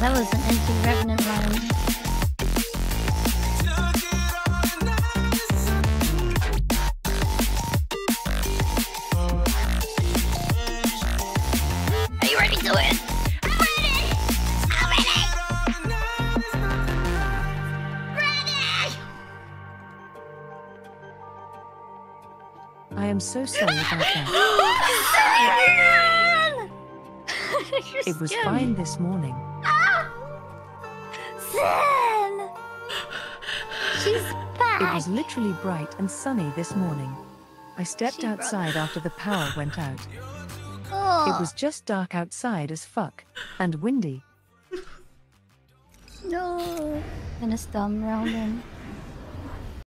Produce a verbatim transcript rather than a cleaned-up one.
That was an anti-revenant line. Are you ready to win? I'm ready! I'm ready! Ready! I am so sorry about that. It was fine this morning. Ah! Sin! She's back! It was literally bright and sunny this morning. I stepped She outside after the power went out. Oh. It was just dark outside as fuck, and windy. No. Gonna stump around then.